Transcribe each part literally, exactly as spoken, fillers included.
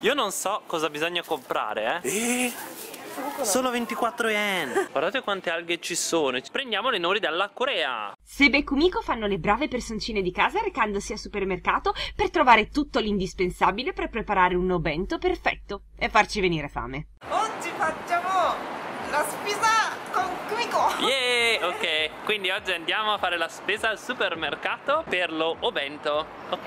Io non so cosa bisogna comprare, eh. E... solo ventiquattro yen. Guardate quante alghe ci sono. Prendiamo le nori dalla Corea. Sebe e Kumiko fanno le brave personcine di casa recandosi al supermercato per trovare tutto l'indispensabile per preparare un obento perfetto e farci venire fame. Oggi facciamo la spesa con Kumiko. Yeah, ok. Quindi oggi andiamo a fare la spesa al supermercato per lo obento.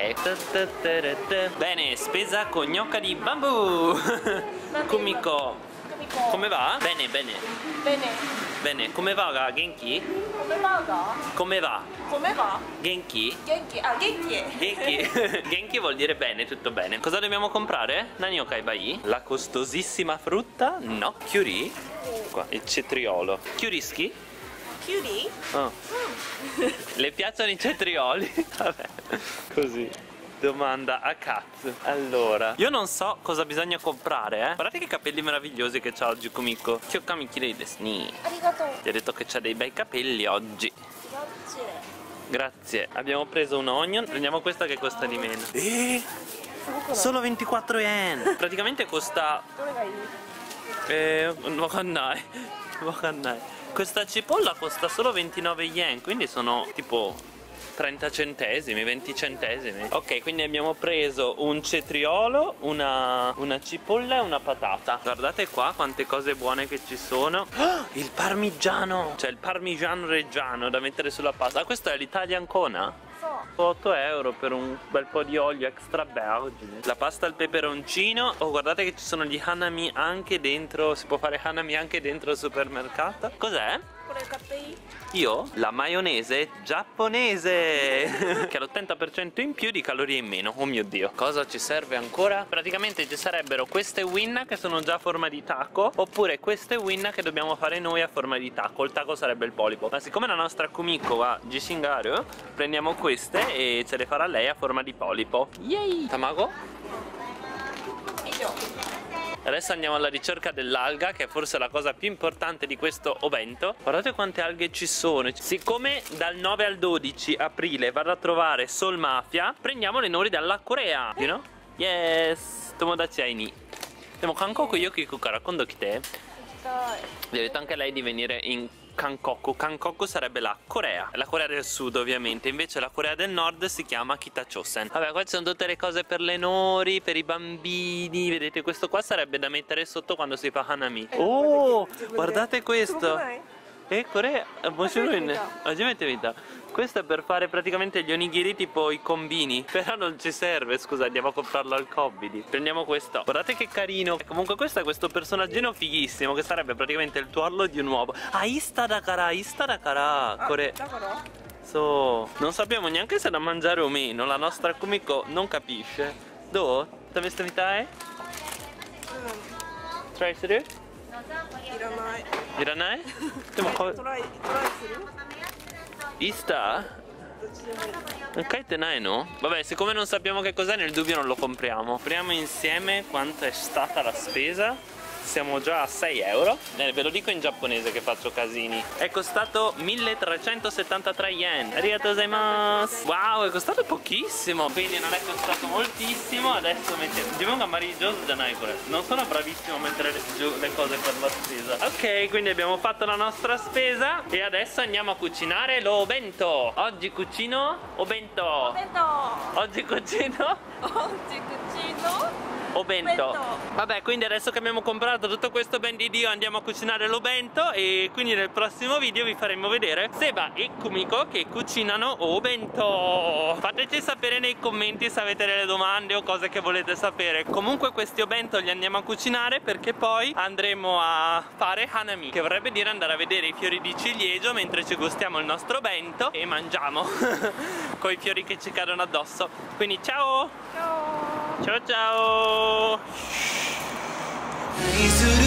Ok. Bene, spesa con gnocca di bambù. Kumiko, come va? Bene, bene. Bene. Bene, come va Genki? Come va? Come va? Come va? Genki? Genki. Ah, Genki. Genki. Genki vuol dire bene, tutto bene. Cosa dobbiamo comprare? Nani o Kaibai? La costosissima frutta? No. Kyuri? Qua, il cetriolo. Kyuriski? Kyuri? Oh. Le piacciono i cetrioli? Vabbè, così. Domanda a cazzo. Allora, io non so cosa bisogna comprare, eh. Guardate che capelli meravigliosi che c'ha oggi Kumiko. Kyokkami kirei desu ni. Arigato. Ti ho detto che c'ha dei bei capelli oggi. Grazie. Grazie. Abbiamo preso un onion. Prendiamo questa che costa di meno. E... solo ventiquattro yen. Praticamente costa... Eh... wakannai. Wakannai. Questa cipolla costa solo ventinove yen. Quindi sono tipo... trenta centesimi, venti centesimi. Ok, quindi abbiamo preso un cetriolo, una, una cipolla e una patata. Guardate qua quante cose buone che ci sono. Oh, il parmigiano! Cioè il parmigiano reggiano da mettere sulla pasta. Ah, questo è l'Italian Kona? otto euro per un bel po' di olio extra vergine. La pasta al peperoncino. Oh, guardate che ci sono gli hanami anche dentro. Si può fare hanami anche dentro il supermercato. Cos'è? Io? La maionese giapponese che ha l'ottanta per cento in più di calorie in meno. Oh mio Dio. Cosa ci serve ancora? Praticamente ci sarebbero queste winna che sono già a forma di taco, oppure queste winna che dobbiamo fare noi a forma di taco. Il taco sarebbe il polipo. Ma siccome la nostra Kumiko va Gishingaru, prendiamo queste e ce le farà lei a forma di polipo. Yay! Tamago? Adesso andiamo alla ricerca dell'alga, che è forse la cosa più importante di questo obento. Guardate quante alghe ci sono. Siccome dal nove al dodici aprile vado a trovare Soul Mafia, prendiamo le nori dalla Corea. You know? Yes! Tomodachi ai ni. Demo Hankoku yoku kara kondo kite. Vi ho detto anche lei di venire in Kankoku. Kankoku sarebbe la Corea, la Corea del Sud ovviamente. Invece la Corea del Nord si chiama Kitachosen. Vabbè, qua ci sono tutte le cose per le nori, per i bambini. Vedete, questo qua sarebbe da mettere sotto quando si fa hanami. Oh, guardate questo. E Corea, questo è per fare praticamente gli onigiri, tipo i combini. Però non ci serve, scusa, andiamo a comprarlo al Combini. Prendiamo questo. Guardate che carino. Comunque questo è questo personaggino fighissimo, che sarebbe praticamente il tuorlo di un uovo. Ah, Ista Dakara, Ista Dakara. Corea. So, non sappiamo neanche se da mangiare o meno. La nostra Kumiko non capisce. Do? Tameste mitai? Try to do? Iranai. Iranai? Ista? Non caite nai, no? Vabbè, siccome non sappiamo che cos'è, nel dubbio non lo compriamo. Apriamo insieme quanto è stata la spesa. Siamo già a sei euro. Eh, ve lo dico in giapponese che faccio casini. È costato milletrecentosettantatré yen. Arigatou gozaimasu. Wow, è costato pochissimo. Quindi non è costato moltissimo. Adesso mettiamo Jibun ga marijosu janai kore. Non sono bravissimo a mettere giù le cose per la spesa. Ok, quindi abbiamo fatto la nostra spesa e adesso andiamo a cucinare l'obento. Oggi cucino obento. Obento. Oggi cucino Oggi cucino obento. Vabbè, quindi adesso che abbiamo comprato tutto questo ben di Dio, andiamo a cucinare l'obento. E quindi nel prossimo video vi faremo vedere Seba e Kumiko che cucinano obento. Fateci sapere nei commenti se avete delle domande o cose che volete sapere. Comunque questi obento li andiamo a cucinare perché poi andremo a fare hanami, che vorrebbe dire andare a vedere i fiori di ciliegio mentre ci gustiamo il nostro obento e mangiamo con i fiori che ci cadono addosso. Quindi ciao! Ciao! Ciao ciao!